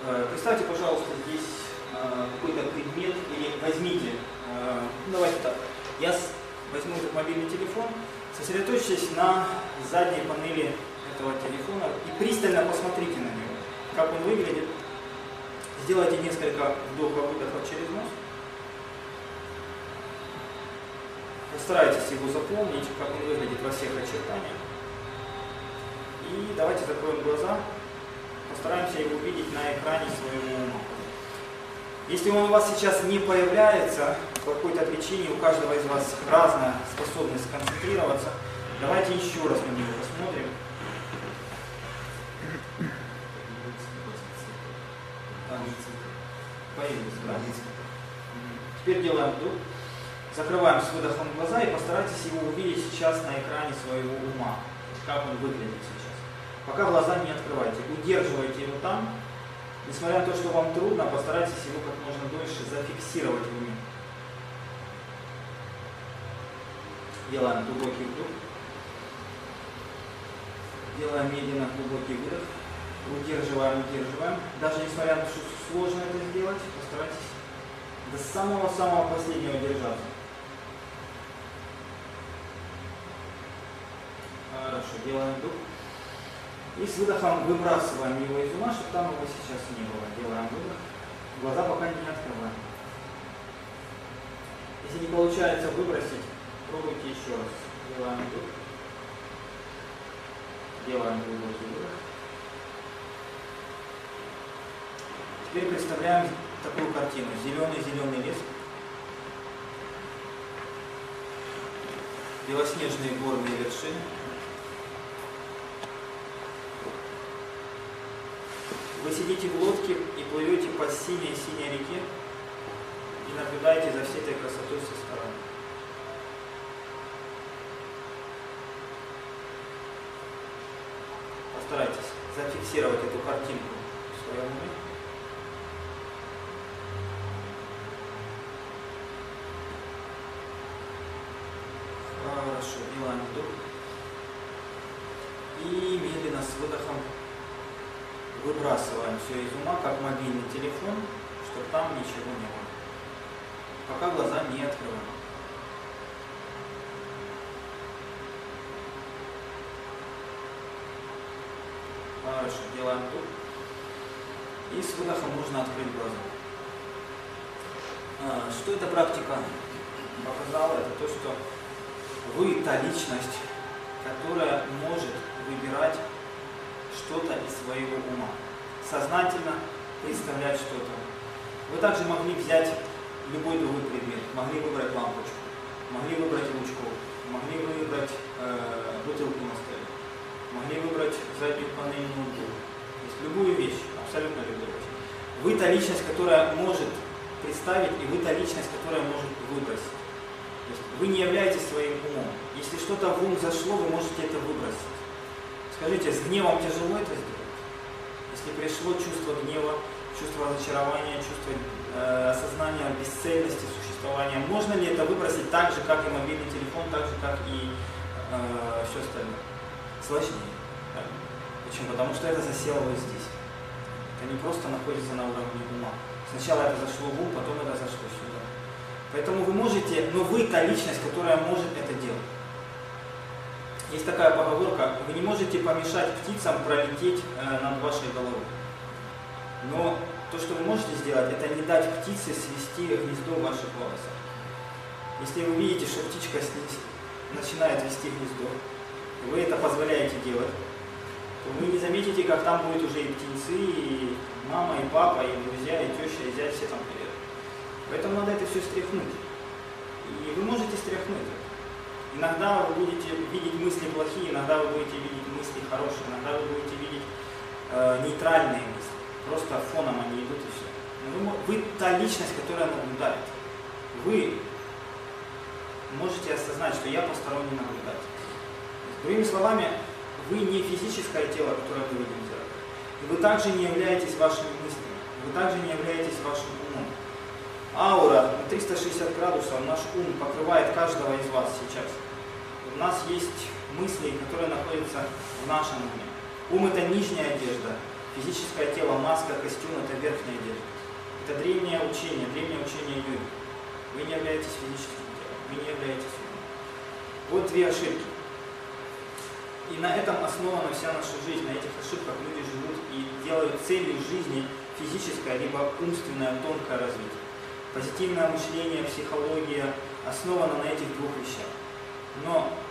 Представьте, пожалуйста, здесь какой-то предмет, или возьмите, давайте так, я возьму этот мобильный телефон, сосредоточьтесь на задней панели этого телефона и пристально посмотрите на него, как он выглядит. Сделайте несколько вдохов-выдохов через нос. Постарайтесь его запомнить, как он выглядит во всех очертаниях. И давайте закроем глаза. Постараемся его увидеть на экране своего ума. Если он у вас сейчас не появляется, по какой-то причине у каждого из вас разная способность концентрироваться, давайте еще раз на него посмотрим. Появился, да? Теперь делаем вдох. Закрываем с выдохом глаза и постарайтесь его увидеть сейчас на экране своего ума, как он выглядит сейчас. Пока глаза не открывайте, удерживайте его там. Несмотря на то, что вам трудно, постарайтесь его как можно дольше зафиксировать в уме. Делаем глубокий вдох. Делаем медленно глубокий выдох. Удерживаем, удерживаем. Даже несмотря на то, что сложно это сделать, постарайтесь до самого-самого последнего держаться. Хорошо, делаем вдох. И с выдохом выбрасываем его из ума, чтобы там его сейчас не было. Делаем выдох. Глаза пока не открываем. Если не получается выбросить, пробуйте еще раз. Делаем вдох. Делаем глубокий выдох. Теперь представляем такую картину. Зеленый-зеленый лес. Белоснежные горные вершины. Вы сидите в лодке и плывете по синей-синей реке и наблюдаете за всей этой красотой со стороны. Постарайтесь зафиксировать эту картинку в своем уме. Хорошо, делаем вдох. И медленно с выдохом выбрасываем все из ума, как мобильный телефон, чтобы там ничего не было. Пока глаза не открываем. Хорошо, делаем вдох. И с выдохом нужно открыть глаза. Что эта практика показала? Это то, что вы та личность, которая может выбирать что-то из своего ума, сознательно представлять что-то. Вы также могли взять любой другой предмет, могли выбрать лампочку, могли выбрать ручку, могли выбрать бутылку на столе, могли выбрать заднюю панель ноутбука. То есть любую вещь, абсолютно любую вещь. Вы та личность, которая может представить, и вы та личность, которая может выбросить. То есть вы не являетесь своим умом. Если что-то в ум зашло, вы можете это выбросить. Скажите, с гневом тяжело это сделать? Если пришло чувство гнева, чувство разочарования, чувство осознания бесцельности существования, можно ли это выбросить так же, как и мобильный телефон, так же, как и все остальное? Сложнее. Да? Почему? Потому что это засело вот здесь. Это не просто находится на уровне ума. Сначала это зашло в ум, потом это зашло сюда. Поэтому вы можете, но вы та личность, которая может это делать. Есть такая поговорка: вы не можете помешать птицам пролететь над вашей головой. Но то, что вы можете сделать, это не дать птице свести гнездо в ваших волосах. Если вы видите, что птичка начинает вести гнездо, и вы это позволяете делать, то вы не заметите, как там будет уже и птенцы, и мама, и папа, и друзья, и теща, и зять, все там приедут. Поэтому надо это все стряхнуть. И вы можете стряхнуть это. Иногда вы будете видеть мысли плохие, иногда вы будете видеть мысли хорошие, иногда вы будете видеть нейтральные мысли. Просто фоном они идут и все. Но вы та личность, которая наблюдает. Вы можете осознать, что я посторонний наблюдатель. Другими словами, вы не физическое тело, которое вы видите в зеркале. И вы также не являетесь вашими мыслями, вы также не являетесь вашим умом. Аура на 360 градусов, наш ум покрывает каждого из вас сейчас. У нас есть мысли, которые находятся в нашем уме. Ум — это нижняя одежда, Физическое тело, маска, костюм – это верхняя одежда. Это древнее учение Юги. Вы не являетесь физическим телом, вы не являетесь умом. Вот две ошибки. И на этом основана вся наша жизнь, на этих ошибках люди живут и делают целью жизни физическое либо умственное тонкое развитие. Позитивное мышление, психология основана на этих двух вещах. Но